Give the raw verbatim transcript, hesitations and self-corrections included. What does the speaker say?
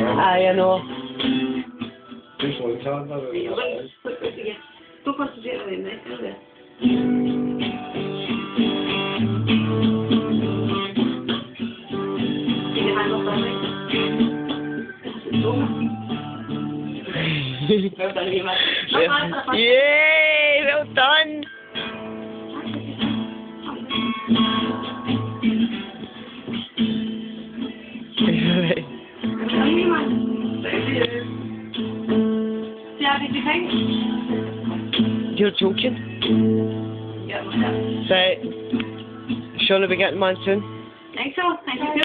Ayan o. Tú consideras de ¿verdad? Yay! Well done! You're joking? So, Shaun will be getting mine soon? Think so? Thank you.